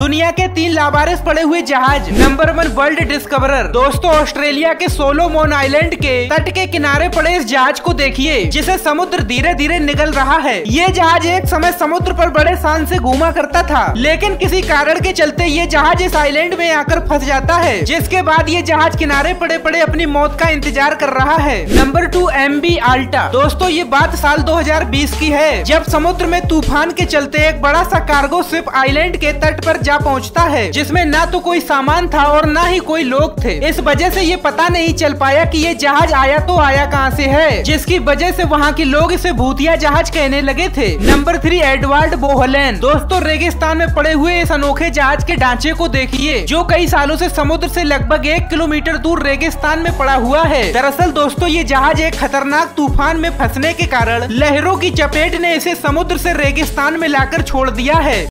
दुनिया के 3 लावारिस पड़े हुए जहाज। Number 1 world discoverer. दोस्तों ऑस्ट्रेलिया के सोलोमोन आइलैंड के तट के किनारे पड़े इस जहाज को देखिए, जिसे समुद्र धीरे धीरे निगल रहा है। ये जहाज एक समय समुद्र पर बड़े शान से घूमा करता था, लेकिन किसी कारण के चलते ये जहाज इस आइलैंड में आकर फंस जाता है, जिसके बाद ये जहाज किनारे पड़े पड़े अपनी मौत का इंतजार कर रहा है। Number 2 MV Alta. दोस्तों ये बात साल 2020 की है, जब समुद्र में तूफान के चलते एक बड़ा सा कार्गो शिप आइलैंड के तट पर जा पहुंचता है, जिसमें ना तो कोई सामान था और ना ही कोई लोग थे। इस वजह से ये पता नहीं चल पाया कि ये जहाज आया तो आया कहां से है, जिसकी वजह से वहां के लोग इसे भूतिया जहाज कहने लगे थे। Number 3 Edward Bohlen. दोस्तों रेगिस्तान में पड़े हुए इस अनोखे जहाज के ढांचे को देखिए, जो कई सालों से समुद्र से लगभग 1 किलोमीटर दूर रेगिस्तान में पड़ा हुआ है। दरअसल दोस्तों ये जहाज एक खतरनाक तूफान में फंसने के कारण लहरों की चपेट ने इसे समुद्र से रेगिस्तान में लाकर छोड़ दिया है।